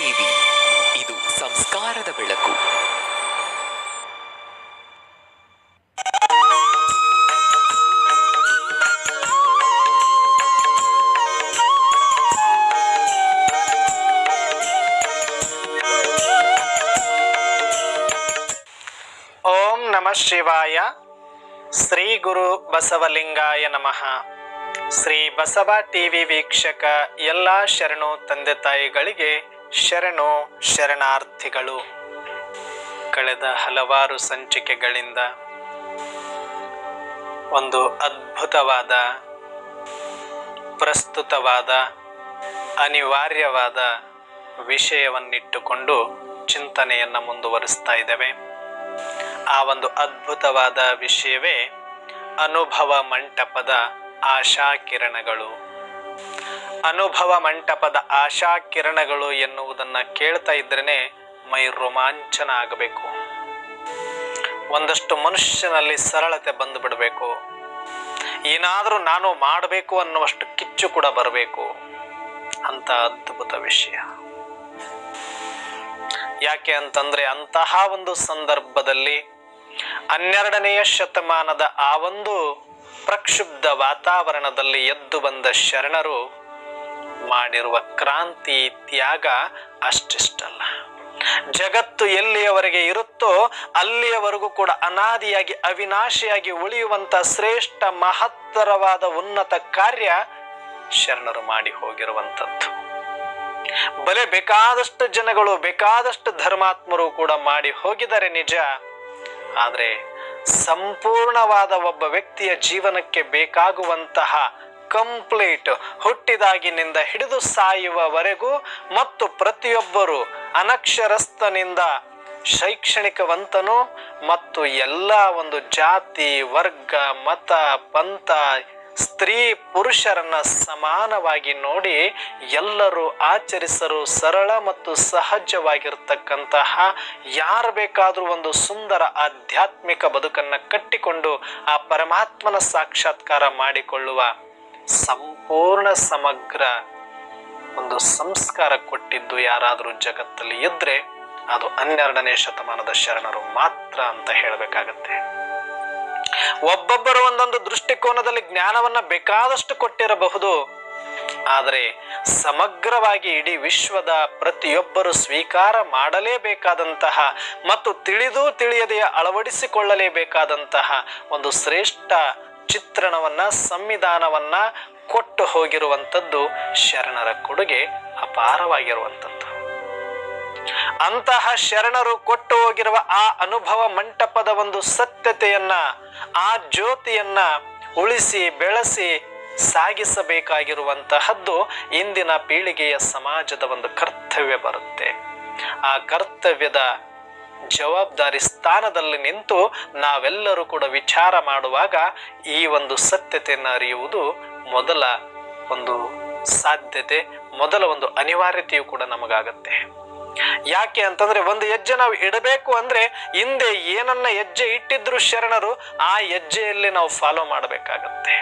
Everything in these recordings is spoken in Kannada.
ಟಿವಿ ಇದು ಸಂಸ್ಕಾರದ ಬೆಳಕು. ಓಂ ನಮಃ ಶಿವಾಯ. ಶ್ರೀ ಗುರು ಬಸವಲಿಂಗಾಯ ನಮಃ. ಶ್ರೀ ಬಸವ ಟಿವಿ ವೀಕ್ಷಕ ಎಲ್ಲ ಶರಣು ತಂದೆ ತಾಯಿಗಳಿಗೆ ಶರಣು ಶರಣಾರ್ಥಿಗಳು. ಕಳೆದ ಹಲವಾರು ಸಂಚಿಕೆಗಳಿಂದ ಒಂದು ಅದ್ಭುತವಾದ, ಪ್ರಸ್ತುತವಾದ, ಅನಿವಾರ್ಯವಾದ ವಿಷಯವನ್ನಿಟ್ಟುಕೊಂಡು ಚಿಂತನೆಯನ್ನು ಮುಂದುವರಿಸ್ತಾ ಇದ್ದೇವೆ. ಆ ಒಂದು ಅದ್ಭುತವಾದ ವಿಷಯವೇ ಅನುಭವ ಮಂಟಪದ ಆಶಾಕಿರಣಗಳು. ಅನುಭವ ಮಂಟಪದ ಆಶಾಕಿರಣಗಳು ಎನ್ನುವುದನ್ನು ಕೇಳ್ತಾ ಇದ್ರೇ ಮೈ ರೋಮಾಂಚನ ಆಗಬೇಕು. ಒಂದಷ್ಟು ಮನುಷ್ಯನಲ್ಲಿ ಸರಳತೆ ಬಂದು ಬಿಡಬೇಕು. ಏನಾದರೂ ನಾನು ಮಾಡಬೇಕು ಅನ್ನುವಷ್ಟು ಕಿಚ್ಚು ಕೂಡ ಬರಬೇಕು. ಅಂತ ಅದ್ಭುತ ವಿಷಯ. ಯಾಕೆ ಅಂತಂದ್ರೆ ಅಂತಹ ಒಂದು ಸಂದರ್ಭದಲ್ಲಿ 12ನೇ ಶತಮಾನದ ಆ ಒಂದು ಪ್ರಕ್ಷುಬ್ಧ ವಾತಾವರಣದಲ್ಲಿ ಎದ್ದು ಬಂದ ಶರಣರು ಮಾಡಿರುವ ಕ್ರಾಂತಿ, ತ್ಯಾಗ ಅಷ್ಟಿಷ್ಟಲ್ಲ. ಜಗತ್ತು ಎಲ್ಲಿಯವರೆಗೆ ಇರುತ್ತೋ ಅಲ್ಲಿಯವರೆಗೂ ಕೂಡ ಅನಾದಿಯಾಗಿ ಅವಿನಾಶಿಯಾಗಿ ಉಳಿಯುವಂತ ಶ್ರೇಷ್ಠ ಮಹತ್ತರವಾದ ಉನ್ನತ ಕಾರ್ಯ ಶರಣರು ಮಾಡಿ ಹೋಗಿರುವಂಥದ್ದು. ಬಲೆ ಬೇಕಾದಷ್ಟು ಜನಗಳು, ಬೇಕಾದಷ್ಟು ಧರ್ಮಾತ್ಮರು ಕೂಡ ಮಾಡಿ ಹೋಗಿದ್ದಾರೆ ನಿಜ. ಆದರೆ ಸಂಪೂರ್ಣವಾದ ಒಬ್ಬ ವ್ಯಕ್ತಿಯ ಜೀವನಕ್ಕೆ ಬೇಕಾಗುವಂತಹ ಕಂಪ್ಲೀಟ್ ಹುಟ್ಟಿದಾಗಿನಿಂದ ಹಿಡಿದು ಸಾಯುವವರೆಗೂ ಮತ್ತು ಪ್ರತಿಯೊಬ್ಬರು ಅನಕ್ಷರಸ್ಥನಿಂದ ಶೈಕ್ಷಣಿಕವಂತನು ಮತ್ತು ಎಲ್ಲ ಒಂದು ಜಾತಿ, ವರ್ಗ, ಮತ, ಪಂಥ, ಸ್ತ್ರೀ ಪುರುಷರನ್ನ ಸಮಾನವಾಗಿ ನೋಡಿ ಎಲ್ಲರೂ ಆಚರಿಸಲು ಸರಳ ಮತ್ತು ಸಹಜವಾಗಿರ್ತಕ್ಕಂತಹ ಯಾರು ಬೇಕಾದರೂ ಒಂದು ಸುಂದರ ಆಧ್ಯಾತ್ಮಿಕ ಬದುಕನ್ನು ಕಟ್ಟಿಕೊಂಡು ಆ ಪರಮಾತ್ಮನ ಸಾಕ್ಷಾತ್ಕಾರ ಮಾಡಿಕೊಳ್ಳುವ ಸಂಪೂರ್ಣ ಸಮಗ್ರ ಒಂದು ಸಂಸ್ಕಾರ ಕೊಟ್ಟಿದ್ದು ಯಾರಾದರೂ ಜಗತ್ತಲ್ಲಿ ಇದ್ರೆ ಅದು 12ನೇ ಶತಮಾನದ ಶರಣರು ಮಾತ್ರ ಅಂತ ಹೇಳಬೇಕಾಗತ್ತೆ. ಒಬ್ಬೊಬ್ಬರು ಒಂದೊಂದು ದೃಷ್ಟಿಕೋನದಲ್ಲಿ ಜ್ಞಾನವನ್ನ ಬೇಕಾದಷ್ಟು ಕೊಟ್ಟಿರಬಹುದು. ಆದರೆ ಸಮಗ್ರವಾಗಿ ಇಡೀ ವಿಶ್ವದ ಪ್ರತಿಯೊಬ್ಬರು ಸ್ವೀಕಾರ ಮಾಡಲೇಬೇಕಾದಂತಹ ಮತ್ತು ತಿಳಿದು ತಿಳಿಯದೆ ಅಳವಡಿಸಿಕೊಳ್ಳಲೇಬೇಕಾದಂತಹ ಒಂದು ಶ್ರೇಷ್ಠ ಚಿತ್ರಣವನ್ನ, ಸಂವಿಧಾನವನ್ನ ಕೊಟ್ಟು ಹೋಗಿರುವಂಥದ್ದು ಶರಣರ ಕೊಡುಗೆ ಅಪಾರವಾಗಿರುವಂಥದ್ದು. ಅಂತಹ ಶರಣರು ಕೊಟ್ಟು ಹೋಗಿರುವ ಆ ಅನುಭವ ಮಂಟಪದ ಒಂದು ಸತ್ಯತೆಯನ್ನ, ಆ ಜ್ಯೋತಿಯನ್ನ ಉಳಿಸಿ ಬೆಳೆಸಿ ಸಾಗಿಸಬೇಕಾಗಿರುವಂತಹದ್ದು ಇಂದಿನ ಪೀಳಿಗೆಯ ಸಮಾಜದ ಒಂದು ಕರ್ತವ್ಯ ಬರುತ್ತೆ. ಆ ಕರ್ತವ್ಯದ ಜವಾಬ್ದಾರಿ ಸ್ಥಾನದಲ್ಲಿ ನಿಂತು ನಾವೆಲ್ಲರೂ ಕೂಡ ವಿಚಾರ ಮಾಡುವಾಗ ಈ ಒಂದು ಸತ್ಯತೆಯನ್ನು ಅರಿಯುವುದು ಮೊದಲ ಒಂದು ಸಾಧ್ಯತೆ, ಮೊದಲ ಒಂದು ಅನಿವಾರ್ಯತೆಯೂ ಕೂಡ ನಮಗಾಗತ್ತೆ. ಯಾಕೆ ಅಂತಂದ್ರೆ ಒಂದು ಹೆಜ್ಜೆ ನಾವು ಇಡಬೇಕು ಅಂದ್ರೆ ಹಿಂದೆ ಏನನ್ನ ಹೆಜ್ಜೆ ಇಟ್ಟಿದ್ರು ಶರಣರು ಆ ಹೆಜ್ಜೆಯಲ್ಲಿ ನಾವು ಫಾಲೋ ಮಾಡಬೇಕಾಗತ್ತೆ.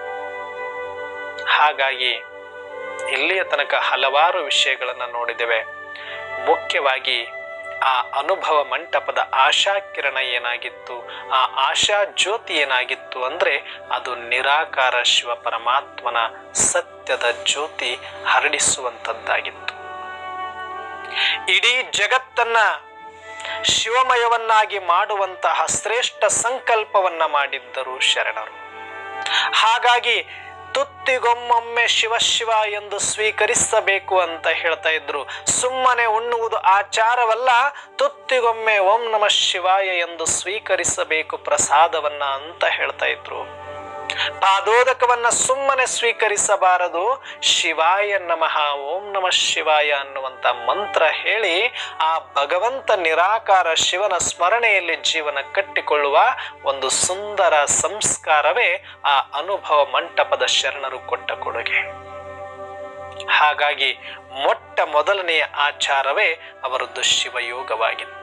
ಹಾಗಾಗಿ ಇಲ್ಲಿಯ ತನಕ ಹಲವಾರು ವಿಷಯಗಳನ್ನ ನೋಡಿದ್ದೇವೆ. ಮುಖ್ಯವಾಗಿ ಆ ಅನುಭವ ಮಂಟಪದ ಆಶಾ ಕಿರಣ ಏನಾಗಿತ್ತು, ಆ ಆಶಾ ಜ್ಯೋತಿ ಏನಾಗಿತ್ತು ಅಂದ್ರೆ ಅದು ನಿರಾಕಾರ ಶಿವ ಪರಮಾತ್ಮನ ಸತ್ಯದ ಜ್ಯೋತಿ ಹರಡಿಸುವಂತದ್ದಾಗಿತ್ತು. ಇಡೀ ಜಗತ್ತನ್ನ ಶಿವಮಯವನ್ನಾಗಿ ಮಾಡುವಂತಹ ಶ್ರೇಷ್ಠ ಸಂಕಲ್ಪವನ್ನ ಮಾಡಿದ್ದರು ಶರಣರು. ಹಾಗಾಗಿ ತುತ್ತಿಗೊಮ್ಮೊಮ್ಮೆ ಶಿವ ಶಿವ ಎಂದು ಸ್ವೀಕರಿಸಬೇಕು ಅಂತ ಹೇಳ್ತಾ ಇದ್ರು. ಸುಮ್ಮನೆ ಉಣ್ಣುವುದು ಆಚಾರವಲ್ಲ, ತುತ್ತಿಗೊಮ್ಮೆ ಓಂ ನಮಃ ಶಿವಾಯ ಎಂದು ಸ್ವೀಕರಿಸಬೇಕು ಪ್ರಸಾದವನ್ನ ಅಂತ ಹೇಳ್ತಾ ಇದ್ರು. ಪಾದೋದಕವನ್ನ ಸುಮ್ಮನೆ ಸ್ವೀಕರಿಸಬಾರದು. ಶಿವಾಯ ನಮಃ, ಓಂ ನಮಃ ಶಿವಾಯ ಅನ್ನುವಂತ ಮಂತ್ರ ಹೇಳಿ ಆ ಭಗವಂತ ನಿರಾಕಾರ ಶಿವನ ಸ್ಮರಣೆಯಲ್ಲಿ ಜೀವನ ಕಟ್ಟಿಕೊಳ್ಳುವ ಒಂದು ಸುಂದರ ಸಂಸ್ಕಾರವೇ ಆ ಅನುಭವ ಮಂಟಪದ ಶರಣರು ಕೊಟ್ಟ ಕೊಡುಗೆ. ಹಾಗಾಗಿ ಮೊಟ್ಟ ಮೊದಲನೆಯ ಆಚಾರವೇ ಅವರದ್ದು ಶಿವಯೋಗವಾಗಿತ್ತು.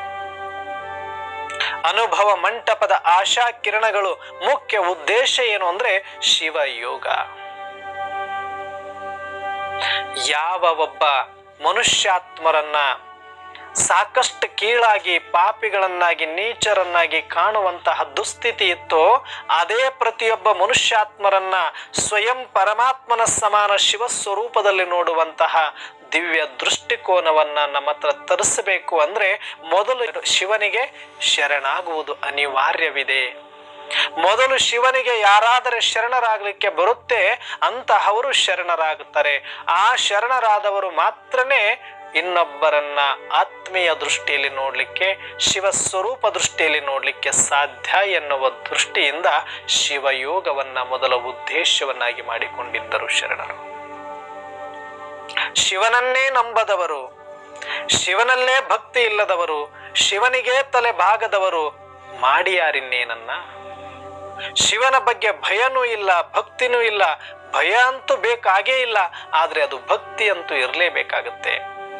ಅನುಭವ ಮಂಟಪದ ಆಶಾ ಕಿರಣಗಳು ಮುಖ್ಯ ಉದ್ದೇಶ ಏನು ಅಂದ್ರೆ ಶಿವಯೋಗ. ಯಾವ ಒಬ್ಬ ಮನುಷ್ಯಾತ್ಮರನ್ನ ಸಾಕಷ್ಟು ಕೀಳಾಗಿ, ಪಾಪಿಗಳನ್ನಾಗಿ, ನೀಚರನ್ನಾಗಿ ಕಾಣುವಂತಹ ದುಸ್ಥಿತಿ ಇತ್ತೋ ಅದೇ ಪ್ರತಿಯೊಬ್ಬ ಮನುಷ್ಯಾತ್ಮರನ್ನ ಸ್ವಯಂ ಪರಮಾತ್ಮನ ಸಮಾನ ಶಿವಸ್ವರೂಪದಲ್ಲಿ ನೋಡುವಂತಹ ದಿವ್ಯ ದೃಷ್ಟಿಕೋನವನ್ನ ನಮ್ಮ ಹತ್ರ ತರಿಸಬೇಕು ಅಂದ್ರೆ ಮೊದಲು ಶಿವನಿಗೆ ಶರಣಾಗುವುದು ಅನಿವಾರ್ಯವಿದೆ. ಮೊದಲು ಶಿವನಿಗೆ ಯಾರಾದರೆ ಶರಣರಾಗಲಿಕ್ಕೆ ಬರುತ್ತೆ ಅಂತಹವರು ಶರಣರಾಗುತ್ತಾರೆ. ಆ ಶರಣರಾದವರು ಮಾತ್ರನೇ ಇನ್ನೊಬ್ಬರನ್ನ ಆತ್ಮೀಯ ದೃಷ್ಟಿಯಲ್ಲಿ ನೋಡ್ಲಿಕ್ಕೆ, ಶಿವ ಸ್ವರೂಪ ದೃಷ್ಟಿಯಲ್ಲಿ ನೋಡ್ಲಿಕ್ಕೆ ಸಾಧ್ಯ ಎನ್ನುವ ದೃಷ್ಟಿಯಿಂದ ಶಿವಯೋಗವನ್ನ ಮೊದಲ ಉದ್ದೇಶವನ್ನಾಗಿ ಮಾಡಿಕೊಂಡಿದ್ದರು ಶರಣರು. ಶಿವನನ್ನೇ ನಂಬದವರು, ಶಿವನಲ್ಲೇ ಭಕ್ತಿ ಇಲ್ಲದವರು, ಶಿವನಿಗೆ ತಲೆ ಭಾಗದವರು ಮಾಡಿಯಾರಿನ್ನೇನನ್ನ? ಶಿವನ ಬಗ್ಗೆ ಭಯನೂ ಇಲ್ಲ, ಭಕ್ತಿನೂ ಇಲ್ಲ. ಭಯ ಅಂತೂ ಬೇಕಾಗೇ ಇಲ್ಲ, ಆದ್ರೆ ಅದು ಭಕ್ತಿ ಅಂತೂ ಇರಲೇಬೇಕಾಗತ್ತೆ.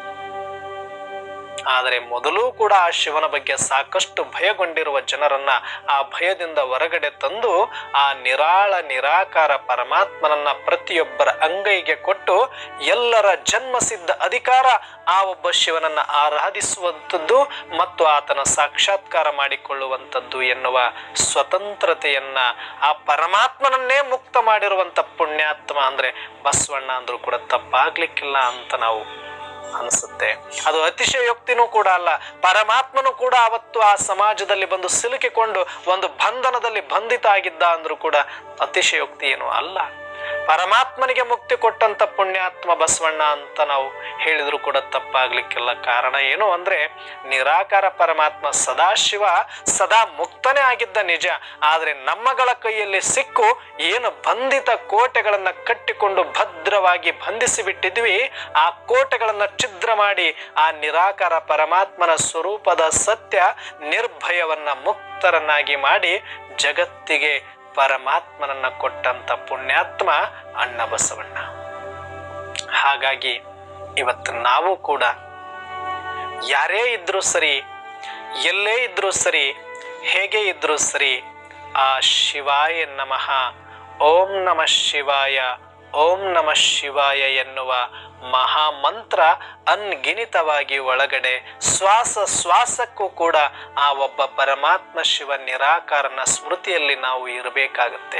ಆದರೆ ಮೊದಲು ಕೂಡ ಆ ಶಿವನ ಬಗ್ಗೆ ಸಾಕಷ್ಟು ಭಯಗೊಂಡಿರುವ ಜನರನ್ನ ಆ ಭಯದಿಂದ ಹೊರಗಡೆ ತಂದು ಆ ನಿರಾಕಾರ ಪರಮಾತ್ಮನನ್ನ ಪ್ರತಿಯೊಬ್ಬರ ಅಂಗೈಗೆ ಕೊಟ್ಟು ಎಲ್ಲರ ಜನ್ಮಸಿದ್ಧ ಅಧಿಕಾರ ಆ ಒಬ್ಬ ಶಿವನನ್ನ ಆರಾಧಿಸುವಂಥದ್ದು ಮತ್ತು ಆತನ ಸಾಕ್ಷಾತ್ಕಾರ ಮಾಡಿಕೊಳ್ಳುವಂಥದ್ದು ಎನ್ನುವ ಸ್ವತಂತ್ರತೆಯನ್ನ ಆ ಪರಮಾತ್ಮನನ್ನೇ ಮುಕ್ತ ಮಾಡಿರುವಂತ ಪುಣ್ಯಾತ್ಮ ಅಂದ್ರೆ ಬಸವಣ್ಣ ಅಂದ್ರೂ ಕೂಡ ತಪ್ಪಾಗ್ಲಿಕ್ಕಿಲ್ಲ ಅಂತ ನಾವು ಅನಿಸುತ್ತೆ. ಅದು ಅತಿಶಯೋಕ್ತಿನೂ ಕೂಡ ಅಲ್ಲ. ಪರಮಾತ್ಮನು ಕೂಡ ಅವತ್ತು ಆ ಸಮಾಜದಲ್ಲಿ ಬಂದು ಸಿಲುಕಿಕೊಂಡು ಒಂದು ಬಂಧನದಲ್ಲಿ ಬಂಧಿತ ಆಗಿದ್ದ ಅಂದ್ರೂ ಕೂಡ ಅತಿಶಯೋಕ್ತಿ ಏನೂ ಅಲ್ಲ. ಪರಮಾತ್ಮನಿಗೆ ಮುಕ್ತಿ ಕೊಟ್ಟಂತ ಪುಣ್ಯಾತ್ಮ ಬಸವಣ್ಣ ಅಂತ ನಾವು ಹೇಳಿದ್ರು ಕೂಡ ತಪ್ಪಾಗ್ಲಿಕ್ಕಿಲ್ಲ. ಕಾರಣ ಏನು ಅಂದ್ರೆ ನಿರಾಕಾರ ಪರಮಾತ್ಮ ಸದಾಶಿವ ಸದಾ ಮುಕ್ತನೇ ಆಗಿದ್ದ ನಿಜ. ಆದ್ರೆ ನಮ್ಮಗಳ ಕೈಯಲ್ಲಿ ಸಿಕ್ಕು ಏನು ಬಂಧಿತ ಕೋಟೆಗಳನ್ನ ಕಟ್ಟಿಕೊಂಡು ಭದ್ರವಾಗಿ ಬಂಧಿಸಿ ಬಿಟ್ಟಿದ್ವಿ, ಆ ಕೋಟೆಗಳನ್ನ ಛಿದ್ರ ಮಾಡಿ ಆ ನಿರಾಕಾರ ಪರಮಾತ್ಮನ ಸ್ವರೂಪದ ಸತ್ಯ ನಿರ್ಭಯವನ್ನ ಮುಕ್ತರನ್ನಾಗಿ ಮಾಡಿ ಜಗತ್ತಿಗೆ ಪರಮಾತ್ಮನನ್ನ ಕೊಟ್ಟಂತ ಪುಣ್ಯಾತ್ಮ ಅಣ್ಣ ಬಸವಣ್ಣ. ಹಾಗಾಗಿ ಇವತ್ತು ನಾವು ಕೂಡ ಯಾರೇ ಇದ್ರೂ ಸರಿ, ಎಲ್ಲೇ ಇದ್ರೂ ಸರಿ, ಹೇಗೆ ಇದ್ರೂ ಸರಿ, ಆ ಶಿವಾಯ ನಮಃ, ಓಂ ನಮಃ ಶಿವಾಯ, ಓಂ ನಮಃ ಶಿವಾಯ ಎನ್ನುವ ಮಹಾಮಂತ್ರ ಅನ್ಗಿನಿತವಾಗಿ ಒಳಗಡೆ ಶ್ವಾಸ ಶ್ವಾಸಕ್ಕೂ ಕೂಡ ಆ ಒಬ್ಬ ಪರಮಾತ್ಮ ಶಿವ ನಿರಾಕಾರನ ಸ್ಮೃತಿಯಲ್ಲಿ ನಾವು ಇರಬೇಕಾಗುತ್ತೆ.